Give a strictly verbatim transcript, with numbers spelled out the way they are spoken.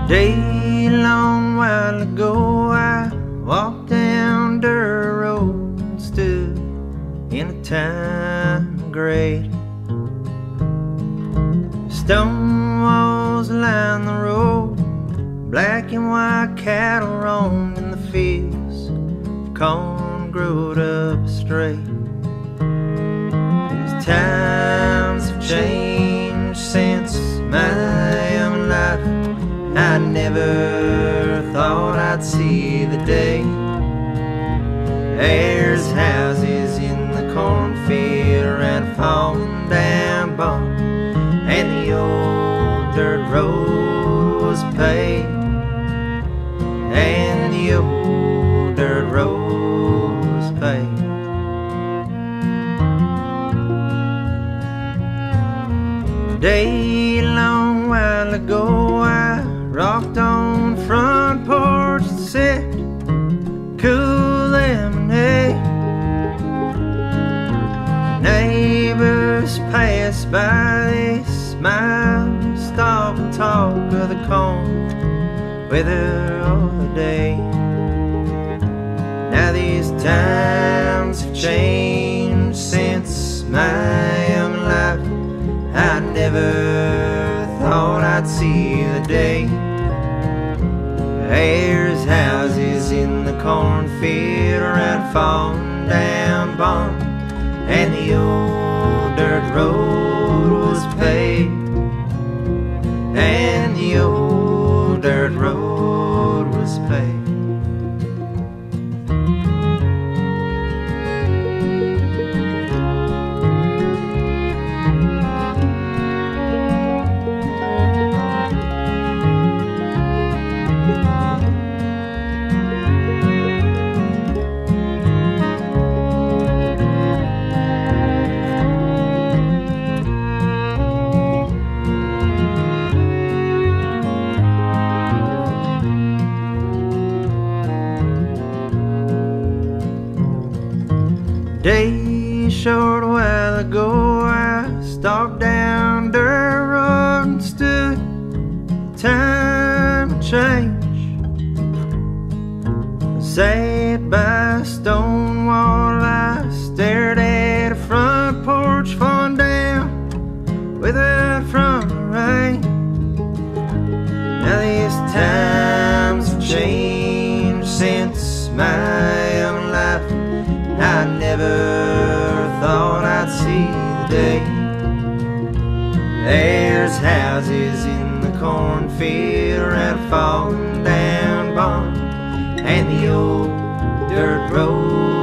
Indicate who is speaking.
Speaker 1: Day long while ago I walked down dirt road and stood in a time of great. Stone walls line the road, black and white cattle roamed in the fields, corn growed up straight. These times have changed since my young life. I never thought I'd see the day. There's houses in the cornfield around a fallen down barn, and the old dirt road was paved, and the old dirt road was paved. A day long while ago I rocked on the front porch and sipped cool lemonade. Neighbors passed by, they smiled, stop and talk of the corn weather of the day. Now these times have changed since my young life. I never thought I'd see the day. There's houses in the cornfield around a fallen down barn, and the old dirt road was paved, and the old dirt road was paved. Day short while ago I stopped down dirt road and stood time of change. I sat by a stone wall, I stared at a front porch falling down without from the rain. Now these times have changed since my young life. I never thought I'd see the day. There's houses in the cornfield around a fallen down barn, and the old dirt road